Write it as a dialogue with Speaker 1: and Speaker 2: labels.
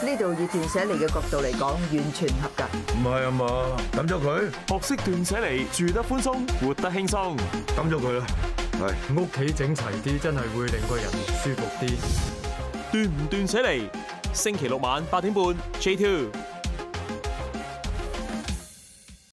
Speaker 1: 呢度以斷捨離嘅角度嚟講，完全合格。
Speaker 2: 唔係啊嘛，抌咗佢，
Speaker 3: 學識斷捨離，住得寬鬆，活得輕鬆。
Speaker 2: 抌咗佢啦。係
Speaker 4: 屋企整齊啲，真係會令個人舒服啲。
Speaker 3: 斷唔斷捨離？星期六晚8點半 J2。